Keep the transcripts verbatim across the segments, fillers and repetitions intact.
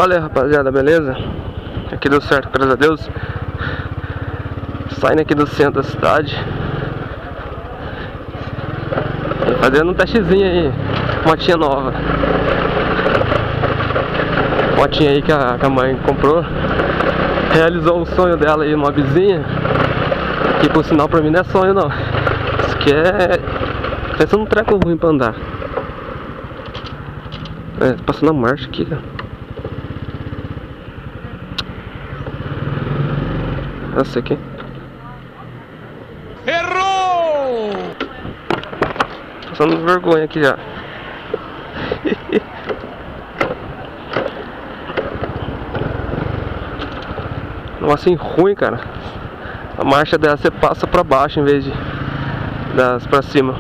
Fala aí, rapaziada, beleza? Aqui deu certo, graças a Deus. Saindo aqui do centro da cidade e fazendo um testezinho aí. Motinha nova. Motinha aí que a, que a mãe comprou. Realizou um sonho dela aí, uma vizinha. Que por sinal pra mim não é sonho não. Isso que é... pensa num treco ruim pra andar. É, passando a marcha aqui, cara. Essa aqui. Errou! Passando vergonha aqui já. Nossa, assim ruim, cara. A marcha dela você passa pra baixo em vez de das pra cima.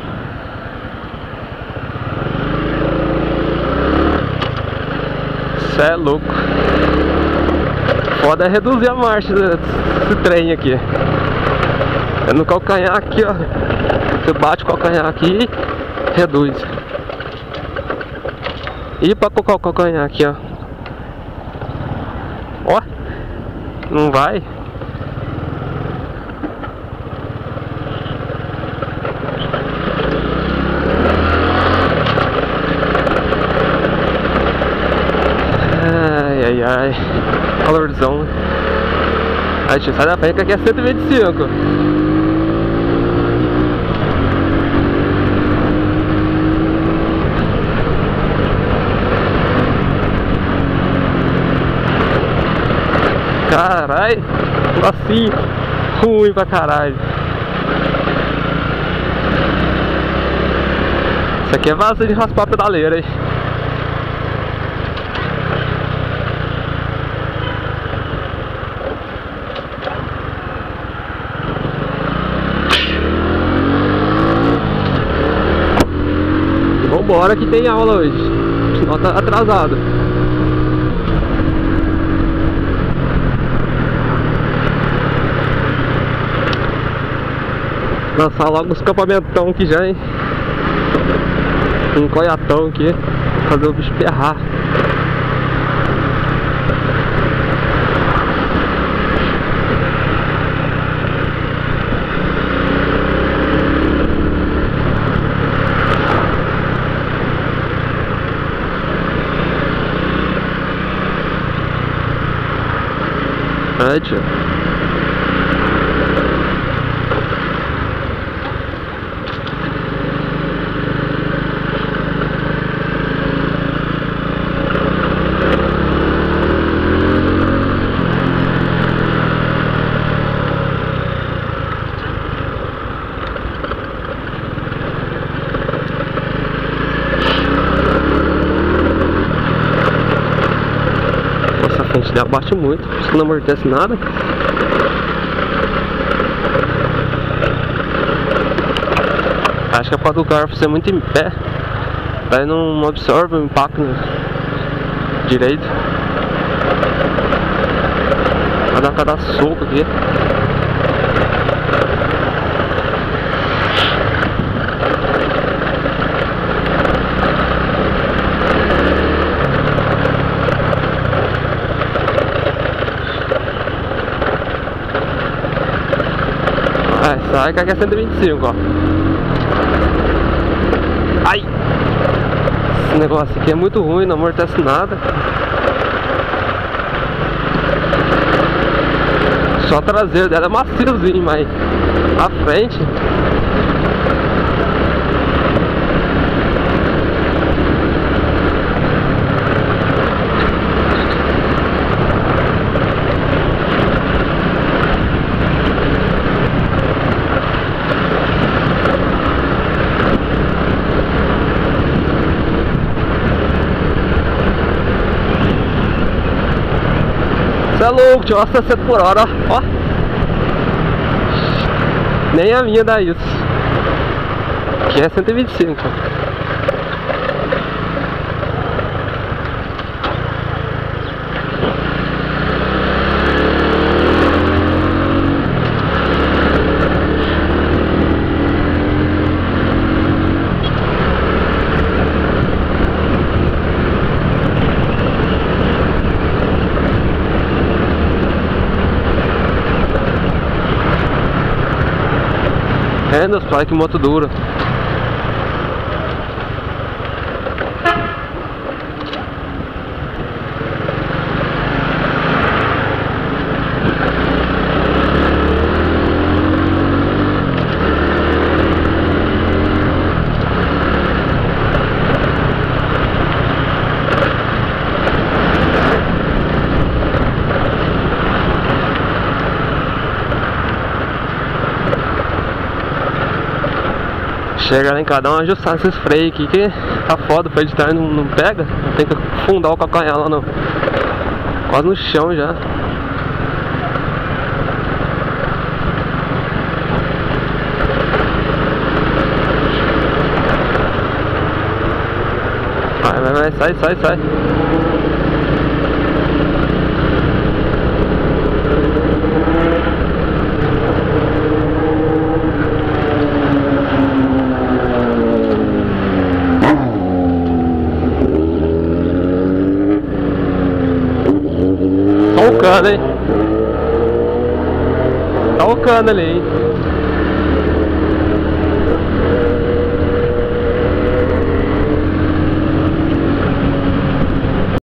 Cê é louco. Foda é reduzir a marcha desse trem aqui. É no calcanhar aqui, ó. Você bate o calcanhar aqui e reduz. E pra colocar o calcanhar aqui, ó. Ó. Não vai. Ai, ai, ai. Calorzão. Aí, tio, sai da frente que aqui é cento e vinte e cinco. Carai, assim, ruim pra caralho. Isso aqui é vaso de raspar a pedaleira, hein? Vambora que tem aula hoje, senão tá atrasado. Lançar logo os campamentão aqui já, hein? Um coiatão aqui, fazer o bicho ferrar. É, tio. Nossa, a frente dela bate muito, por isso que não amortece nada. Acho que é por causa do carro ser muito em pé, daí não absorve o impacto, né, direito. Vai dar cada soco aqui. Vai, sai que aqui é cento e vinte e cinco, ó. Ai! Esse negócio aqui é muito ruim, não amortece nada. Só o traseiro dela é maciozinho, mas a frente... Você é louco, tio, sessenta por hora, ó. Nem a minha dá isso. Aqui é cento e vinte e cinco. É, meus pais, que moto dura. Chega lá em cada um, ajustar esses freios aqui que tá foda, o freio de trás não, não pega. Tem que afundar o calcanhar lá no, quase no chão já. Vai, vai, vai, sai, sai, sai. Tá o cano, hein? Tá o cano ali, hein?